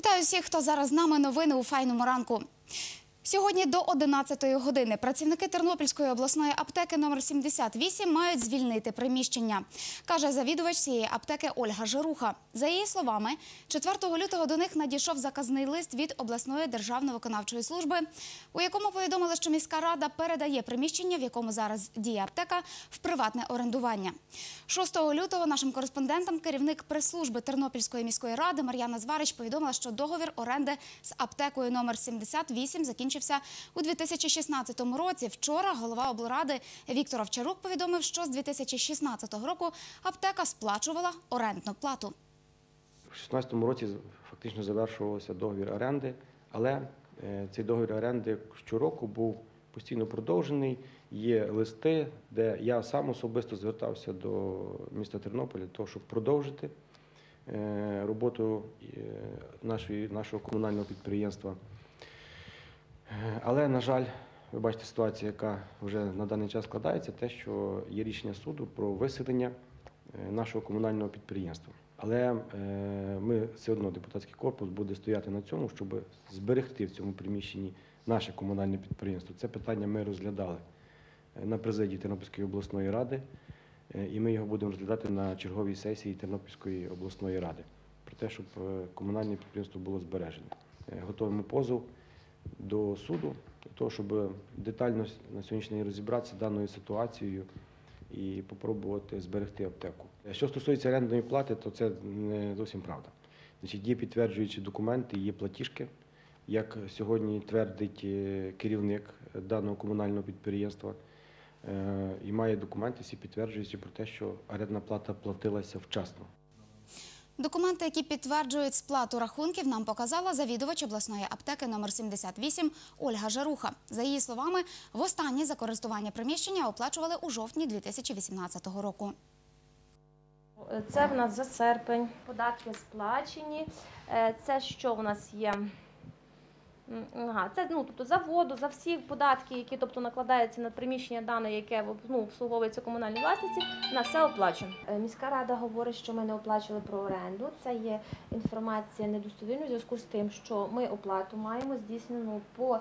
Вітаю всіх, хто зараз з нами. Новини у файному ранку. Сьогодні до 11-ї години працівники Тернопільської обласної аптеки номер 78 мають звільнити приміщення, каже завідувач цієї аптеки Ольга Жируха. За її словами, 4 лютого до них надійшов заказний лист від обласної державно-виконавчої служби, у якому повідомили, що міська рада передає приміщення, в якому зараз діє аптека, в приватне орендування. 6 лютого нашим кореспондентам керівник прес-служби Тернопільської міської ради Мар'яна Зварич повідомила, що договір оренди з аптекою номер 78 закінчився у 2016 році. Вчора голова облради Віктор Овчарук повідомив, що з 2016 року аптека сплачувала орендну плату. У 2016 році фактично завершувався договір оренди, але цей договір оренди щороку був постійно продовжений. Є листи, де я сам особисто звертався до міста Тернополя, для того, щоб продовжити роботу нашого комунального підприємства. Але, на жаль, ви бачите ситуацію, яка вже на даний час складається, те, що є рішення суду про виселення нашого комунального підприємства. Але ми все одно, депутатський корпус буде стояти на цьому, щоб зберегти в цьому приміщенні наше комунальне підприємство. Це питання ми розглядали на президії Тернопільської обласної ради, і ми його будемо розглядати на черговій сесії Тернопільської обласної ради, про те, щоб комунальне підприємство було збережене. Готуємо позов до суду, для того, щоб детально на сьогоднішній день розібратися даною ситуацією і спробувати зберегти аптеку. Що стосується орендної плати, то це не зовсім правда. Значить, є підтверджуючі документи, є платіжки, як сьогодні твердить керівник даного комунального підприємства, і має документи, всі підтверджуючи про те, що орендна плата платилася вчасно. Документи, які підтверджують сплату рахунків, нам показала завідувач обласної аптеки номер 78 Ольга Жируха. За її словами, востаннє за користування приміщення оплачували у жовтні 2018 року. Це в нас за серпень, податки сплачені. Це що у нас є? Це тобто за воду, за всі податки, які накладаються на приміщення дане, яке обслуговується комунальній власниці, на все оплачено. Міська рада говорить, що ми не оплачували про оренду. Це є інформація недостовірна у зв'язку з тим, що ми оплату маємо здійснену по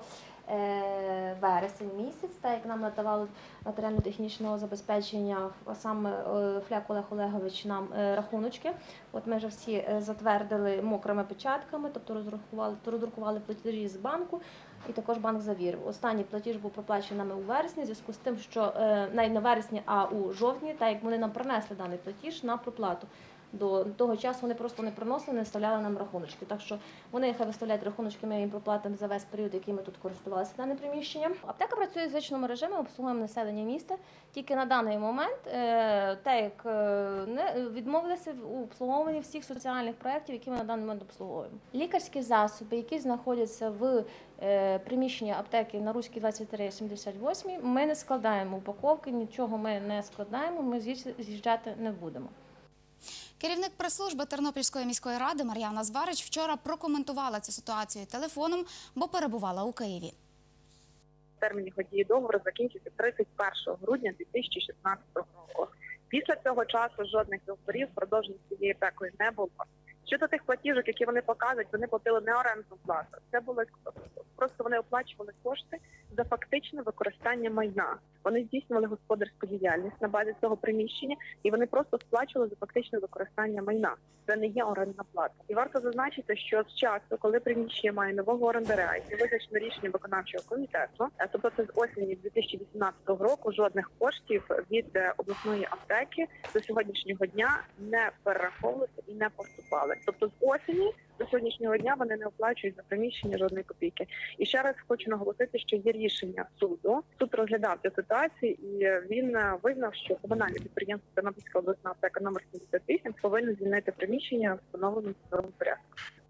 вересень місяць, так як нам надавали матеріально-технічного забезпечення, а саме Фляк Олег Олегович нам рахуночки. От ми вже всі затвердили мокрими печатками, тобто роздрукували платежі з банку, і також банк завірив. Останній платіж був проплачений нами у вересні, в зв'язку з тим, що не в вересні, а у жовтні, так як вони нам принесли даний платіж на проплату. До того часу вони просто не приносили, не вставляли нам рахуночки. Так що вони хай виставляють рахуночки, ми їм проплатимо за весь період, який ми тут користувалися даним приміщенням. Аптека працює в звичному режимі, обслуговуємо населення міста. Тільки на даний момент, так як відмовилися в обслуговуванні всіх соціальних проєктів, які ми на даний момент обслуговуємо. Лікарські засоби, які знаходяться в приміщенні аптеки на Руській 23/78, ми не складаємо упаковки, нічого ми не складаємо, ми з'їжджати не будемо. Керівник прес-служби Тернопільської міської ради Мар'яна Зварич вчора прокоментувала цю ситуацію телефоном, бо перебувала у Києві. Термін його дії договору закінчиться 31 грудня 2016 року. Після цього часу жодних договорів продовження цією аптекою не було. Щодо тих платіжок, які вони показують, вони платили не орендну плату. Це було просто вони оплачували кошти за фактичне використання майна. Вони здійснювали господарську діяльність на базі цього приміщення, і вони просто сплачували за фактичне використання майна. Це не є орендна плата. І варто зазначити, що з часу, коли приміщення має нового орендаря, і визначено рішення виконавчого комітету, тобто це з осені 2018 року, жодних коштів від обласної аптеки до сьогоднішнього дня не перераховувалися і не поступали. Тобто з осені до сьогоднішнього дня вони не оплачують за приміщення жодної копійки. І ще раз хочу наголосити, що є рішення суду. Суд розглядав цю ситуацію, і він визнав, що комунальне підприємство Тернопільська обласна аптека номер 78 повинно звільнити приміщення в встановленому судовому порядку.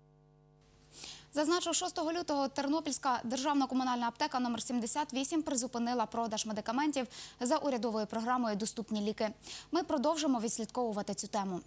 Зазначу, 6 лютого Тернопільська державна комунальна аптека номер 78 призупинила продаж медикаментів за урядовою програмою «Доступні ліки». Ми продовжимо відслідковувати цю тему.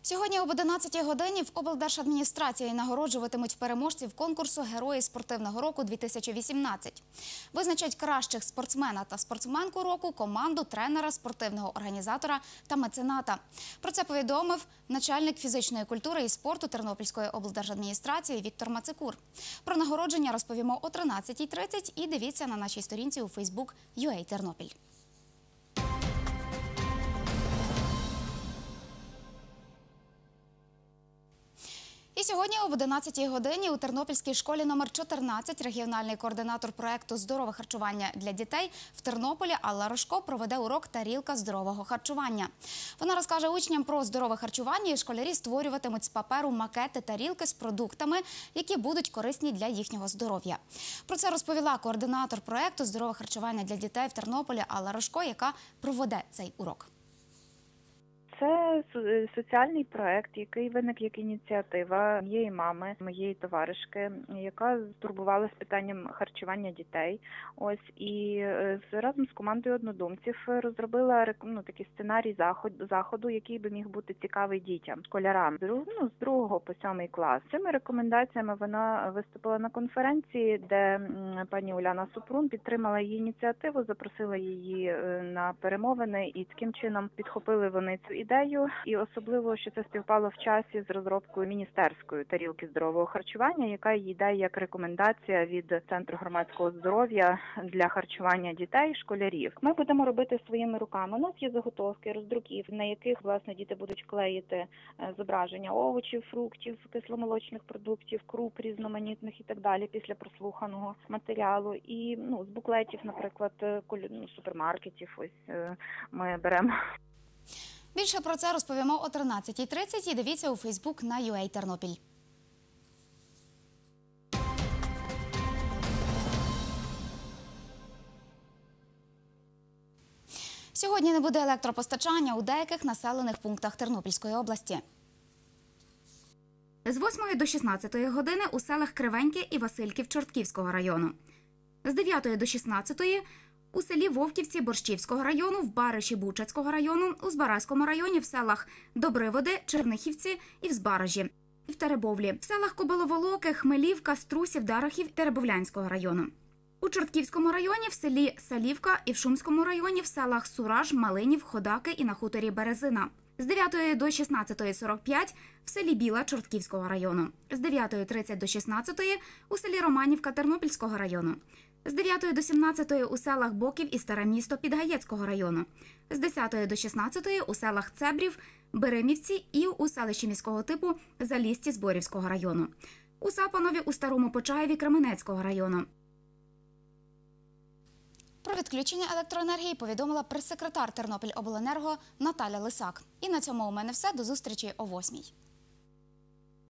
Сьогодні об 11 годині в облдержадміністрації нагороджуватимуть переможців конкурсу «Герої спортивного року-2018». Визначать кращих спортсмена та спортсменку року, команду, тренера, спортивного організатора та мецената. Про це повідомив начальник фізичної культури і спорту Тернопільської облдержадміністрації Віктор Мацикур. Про нагородження розповімо о 13:30 і дивіться на нашій сторінці у Facebook UA Тернопіль. І сьогодні об 11 годині у Тернопільській школі номер 14 регіональний координатор проєкту «Здорове харчування для дітей» в Тернополі Алла Рожко проведе урок «Тарілка здорового харчування». Вона розкаже учням про здорове харчування, і школярі створюватимуть з паперу макети тарілки з продуктами, які будуть корисні для їхнього здоров'я. Про це розповіла координатор проєкту «Здорове харчування для дітей» в Тернополі Алла Рожко, яка проведе цей урок. Це соціальний проект, який виник як ініціатива моєї мами, моєї товаришки, яка турбувалася питанням харчування дітей. Ось і разом з командою однодумців розробила такий сценарій заходу, який би міг бути цікавий дітям, школярам з 2 по 7 клас. Цими рекомендаціями вона виступила на конференції, де пані Уляна Супрун підтримала її ініціативу, запросила її на перемовини, і таким чином підхопили вони цю ідею. І особливо, що це співпало в часі з розробкою міністерської тарілки здорового харчування, яка йде як рекомендація від Центру громадського здоров'я для харчування дітей, школярів. Ми будемо робити своїми руками. У нас є заготовки, роздруків, на яких, власне, діти будуть клеїти зображення овочів, фруктів, кисломолочних продуктів, круп різноманітних і так далі після прослуханого матеріалу. І з буклетів, наприклад, супермаркетів, ось ми беремо. Більше про це розповімо о 13:30 і дивіться у Фейсбук на UA Тернопіль. Сьогодні не буде електропостачання у деяких населених пунктах Тернопільської області. З 8 до 16 години у селах Кривеньке і Васильків Чортківського району. З 9 до 16 у селі Вовківці Борщівського району, в Бариші Бучацького району, у Збаразькому районі, в селах Добриводи, Чернихівці і в Збаражі, в Теребовлі, в селах Кобиловолоки, Хмелівка, Струсів, Дарахів, Теребовлянського району. У Чортківському районі, в селі Салівка і в Шумському районі, в селах Сураж, Малинів, Ходаки і на хуторі Березина. З 9 до 16:45 в селі Біла Чортківського району. З 9:30 до 16 у селі Романівка Тернопільського району. З 9 до 17 у селах Боків і Старе Місто Підгаєцького району. З 10 до 16 у селах Цебрів, Беремівці і у селищі міського типу Залісті Зборівського району. У Сапанові, у Старому Почаєві Кременецького району. Про відключення електроенергії повідомила прес-секретар Тернопільобленерго Наталя Лисак. І на цьому у мене все. До зустрічі о 8:00.